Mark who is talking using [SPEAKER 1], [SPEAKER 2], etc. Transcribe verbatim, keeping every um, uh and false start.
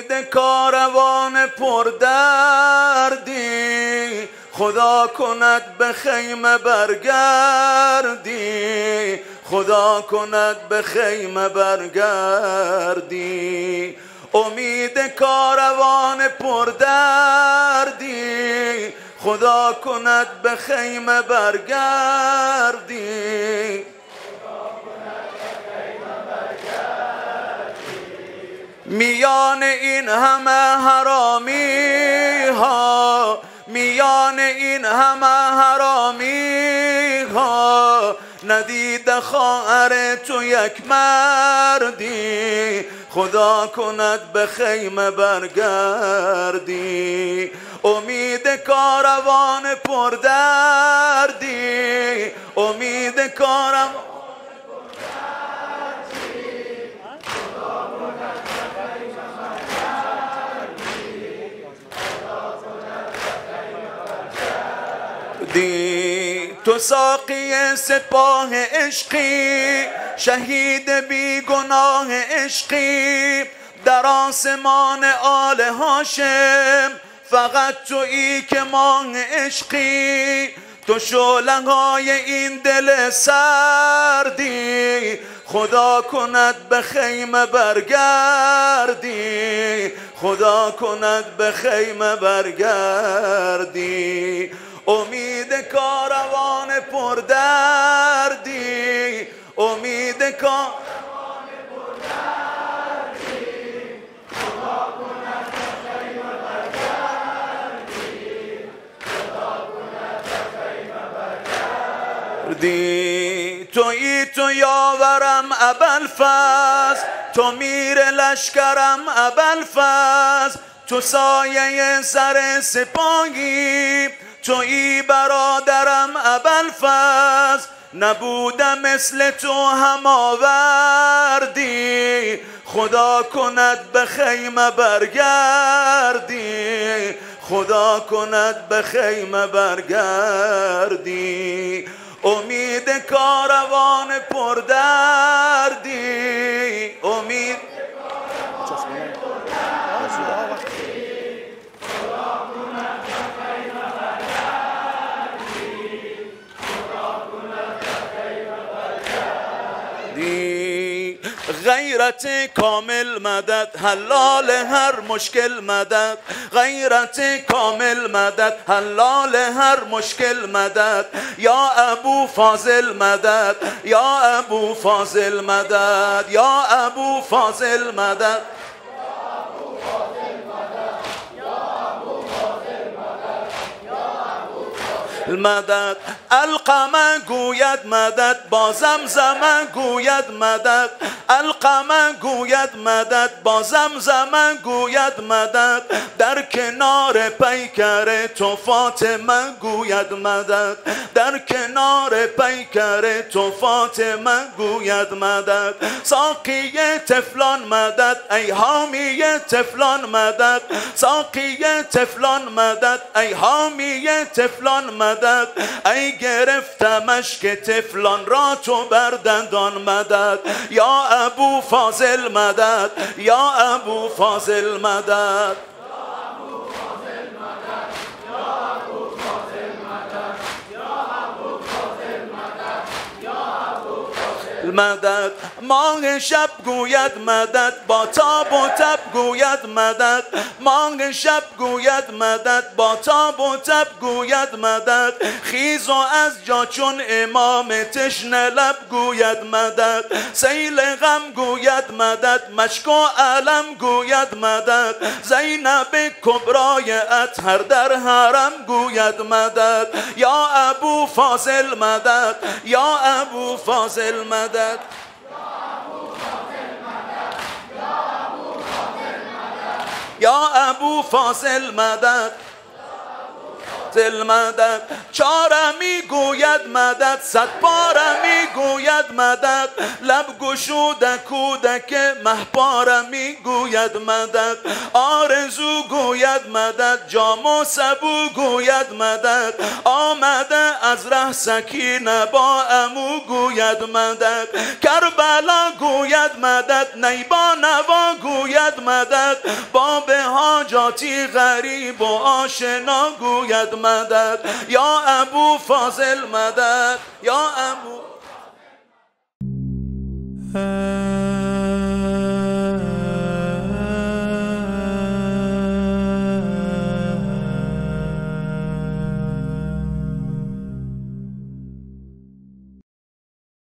[SPEAKER 1] امید کاروان پردردی، خدا کند به خیمه برگردی، خدا کند به خیمه برگردی. امید کاروان پردردی، خدا کند به خیمه برگردی. میان این همه حرامی ها، میان این همه حرامی ها، ندیده خواهر تو یک مردی، خدا کند به خیمه برگردی. امید کاروان پردردی، امید کاروان دی. تو ساقی سپاه عشقی، شهید بی گناه عشقی، در آسمان آل هاشم فقط تویی که ماه عشقی. تو شعله های این دل سردی، خدا کند به خیمه برگردی، خدا کند به خیمه برگردی. امید کاروان پردردی، امید کاروان پردردی، خدا کند به خیمه برگردی، خدا کند به خیمه برگردی. تویی تو یاورم ابوالفضل، تو میر لشکرم ابوالفضل، تو سایه سر سپاهی، تویی برادرم ابوالفضل. نبودم مثل تو هم آوردی، خدا کند به خیمه برگردی، خدا کند به خیمه برگردی. امید کاروان پردردی، امید غیرت کامل مدد، حلال هر مشکل مدد، غیرت کامل مدد، حلال هر مشکل مدد. یا ابو فاضل مدد، یا ابو فاضل مدد، یا ابو فاضل مدد. مدد القمه گوید مدد، با زمزمه گوید مدد، القمه گوید مدد، با زمزمه گوید مدد. در کنار پیکر تو فاطمه گوید مدد، در کنار پیکر تو فاطمه گوید مدد. ساقی تفلان مدد، ای حامی تفلان مدد، ساقی تفلان مدد، ای حامی تفلان مدد. ای گرفتمش که تفلان را تو بر دندان مدد. یا ابو فاضل مدد، یا ابو فاضل مدد، مدد. ماه شب گوید مدد، با تاب و تب گوید مدد، ماه شب گوید مدد، با تاب و تب گوید مدد. خیز و از جا چون امام تشنه لب گوید مدد، سیل غم گوید مدد، مشک و علم گوید مدد. زینب کبرای اطهر در حرم گوید مدد. یا ابو فاضل مدد، یا ابو فاضل مدد. یا ابو فاضل مدد، باطل مدد، چاره میگوید مدد، صد پاره میگوید مدد، لب گشوده کودک مهپاره میگوید مدد، آرزو گوید مدد، جام و سبو گوید مدد، آمده از ره سکینه با امو گوید مدد، کربلا گوید مدد، نیبا نوا گوید مدد، باب حاجاتی غریب و آشنا گوید مدد، یا ابو فاضل مدد، یا ابو